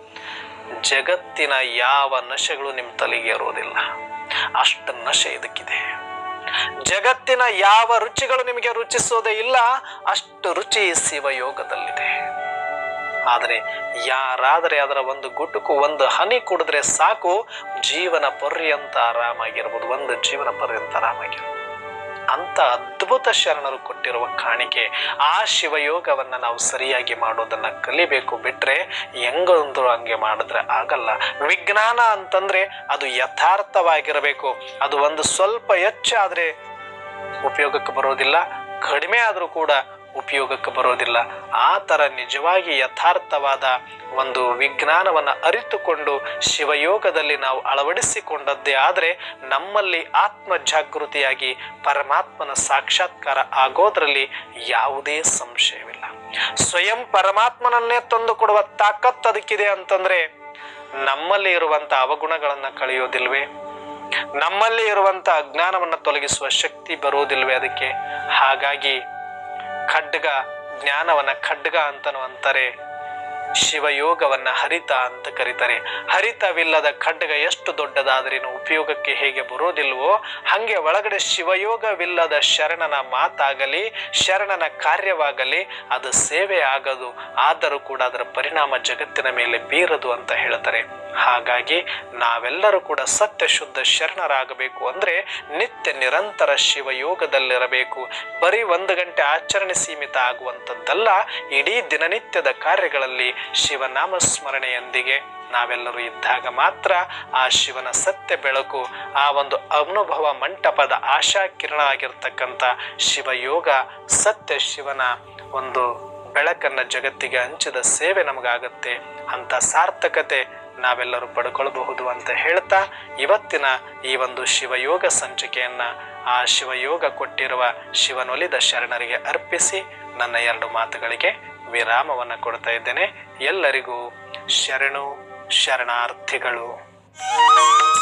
ಜಗತ್ತಿನ ಯಾವ ನಶೆಗಳು ನಿಮ್ಮ ತಲೆಗೆ ಇರೋದಿಲ್ಲ. ಅಷ್ಟು ನಶೆ ಇದಕ್ಕಿದೆ. ಜಗತ್ತಿನ ಯಾವ ರುಚಿಗಳು ನಿಮಗೆ ರುಚಿಸೋದೇ ಇಲ್ಲ, ಅಷ್ಟು ರುಚಿ ಶಿವಯೋಗದಲ್ಲಿದೆ. ಆದರೆ ಯಾರಾದರೆ ಅದರ ಒಂದು ಗುಟುಕು, ಒಂದು ಹನಿ ಕುಡಿದ್ರೆ ಸಾಕು, ಜೀವನ ಪರ್ಯಂತ ಆರಾಮಾಗಿರ್ಬೋದು, ಒಂದು ಜೀವನ ಪರ್ಯಂತ ಆರಾಮಾಗಿರ್ಬೋದು. ಅಂತ ಅದ್ಭುತ ಶರಣರು ಕೊಟ್ಟಿರುವ ಕಾಣಿಕೆ. ಆ ಶಿವಯೋಗವನ್ನ ನಾವು ಸರಿಯಾಗಿ ಮಾಡೋದನ್ನ ಕಲಿಬೇಕು, ಬಿಟ್ರೆ ಹೆಂಗಂದ್ರು ಹಂಗೆ ಮಾಡಿದ್ರೆ ಆಗಲ್ಲ. ವಿಜ್ಞಾನ ಅಂತಂದ್ರೆ ಅದು ಯಥಾರ್ಥವಾಗಿರಬೇಕು. ಅದು ಒಂದು ಸ್ವಲ್ಪ ಹೆಚ್ಚಾದ್ರೆ ಉಪಯೋಗಕ್ಕೆ ಬರೋದಿಲ್ಲ, ಕಡಿಮೆ ಆದ್ರೂ ಕೂಡ ಉಪಯೋಗಕ್ಕೆ ಬರೋದಿಲ್ಲ. ಆ ತರ ನಿಜವಾಗಿ ಯಥಾರ್ಥವಾದ ಒಂದು ವಿಜ್ಞಾನವನ್ನ ಅರಿತುಕೊಂಡು ಶಿವಯೋಗದಲ್ಲಿ ನಾವು ಅಳವಡಿಸಿಕೊಂಡದ್ದೇ ಆದ್ರೆ ನಮ್ಮಲ್ಲಿ ಆತ್ಮ ಜಾಗೃತಿಯಾಗಿ ಪರಮಾತ್ಮನ ಸಾಕ್ಷಾತ್ಕಾರ ಆಗೋದ್ರಲ್ಲಿ ಯಾವುದೇ ಸಂಶಯವಿಲ್ಲ. ಸ್ವಯಂ ಪರಮಾತ್ಮನನ್ನೇ ತಂದು ಕೊಡುವ ತಾಕತ್ತು ಅದಕ್ಕಿದೆ ಅಂತಂದ್ರೆ ನಮ್ಮಲ್ಲಿ ಇರುವಂತ ಅವಗುಣಗಳನ್ನ ಕಳೆಯೋದಿಲ್ವೇ? ನಮ್ಮಲ್ಲಿ ಇರುವಂತ ಅಜ್ಞಾನವನ್ನ ತೊಲಗಿಸುವ ಶಕ್ತಿ ಬರೋದಿಲ್ವೇ ಅದಕ್ಕೆ? ಹಾಗಾಗಿ ಖಡ್ಗ, ಜ್ಞಾನವನ್ನ ಖಡ್ಗ ಅಂತನೂ ಅಂತಾರೆ, ಶಿವಯೋಗವನ್ನ ಹರಿತ ಅಂತ ಕರೀತಾರೆ. ಹರಿತವಿಲ್ಲದ ಖಡ್ಗ ಎಷ್ಟು ದೊಡ್ಡದಾದ್ರೇನು ಉಪಯೋಗಕ್ಕೆ ಹೇಗೆ ಬರೋದಿಲ್ವೋ ಹಂಗೆ ಒಳಗಡೆ ಶಿವಯೋಗವಿಲ್ಲದ ಶರಣನ ಮಾತಾಗಲಿ, ಶರಣನ ಕಾರ್ಯವಾಗಲಿ ಅದು ಸೇವೆ ಆಗದು, ಆದರೂ ಕೂಡ ಅದರ ಪರಿಣಾಮ ಜಗತ್ತಿನ ಮೇಲೆ ಬೀರದು ಅಂತ ಹೇಳ್ತಾರೆ. ಹಾಗಾಗಿ ನಾವೆಲ್ಲರೂ ಕೂಡ ಸತ್ಯ ಶುದ್ಧ ಶರಣರಾಗಬೇಕು ಅಂದ್ರೆ ನಿತ್ಯ ನಿರಂತರ ಶಿವಯೋಗದಲ್ಲಿರಬೇಕು. ಬರೀ 1 ಗಂಟೆ ಆಚರಣೆ ಸೀಮಿತ ಆಗುವಂಥದ್ದಲ್ಲ, ಇಡೀ ದಿನನಿತ್ಯದ ಕಾರ್ಯಗಳಲ್ಲಿ ಶಿವನಾಮ ಸ್ಮರಣೆಯೊಂದಿಗೆ ನಾವೆಲ್ಲರೂ ಇದ್ದಾಗ ಮಾತ್ರ ಆ ಶಿವನ ಸತ್ಯ ಬೆಳಕು, ಆ ಒಂದು ಅನುಭವ ಮಂಟಪದ ಆಶಾ ಕಿರಣ ಆಗಿರ್ತಕ್ಕಂಥ ಶಿವಯೋಗ, ಸತ್ಯ ಶಿವನ ಒಂದು ಬೆಳಕನ್ನು ಜಗತ್ತಿಗೆ ಹಂಚಿದ ಸೇವೆ ನಮಗಾಗತ್ತೆ. ಅಂಥ ಸಾರ್ಥಕತೆ ನಾವೆಲ್ಲರೂ ಪಡ್ಕೊಳ್ಬಹುದು ಅಂತ ಹೇಳ್ತಾ ಇವತ್ತಿನ ಈ ಒಂದು ಶಿವಯೋಗ ಸಂಚಿಕೆಯನ್ನು ಆ ಶಿವಯೋಗ ಕೊಟ್ಟಿರುವ ಶಿವನೊಲಿದ ಶರಣರಿಗೆ ಅರ್ಪಿಸಿ ನನ್ನ 2 ಮಾತುಗಳಿಗೆ ವಿರಾಮವನ್ನು ಕೊಡ್ತಾ ಇದ್ದೇನೆ. ಎಲ್ಲರಿಗೂ ಶರಣು ಶರಣಾರ್ಥಿಗಳು.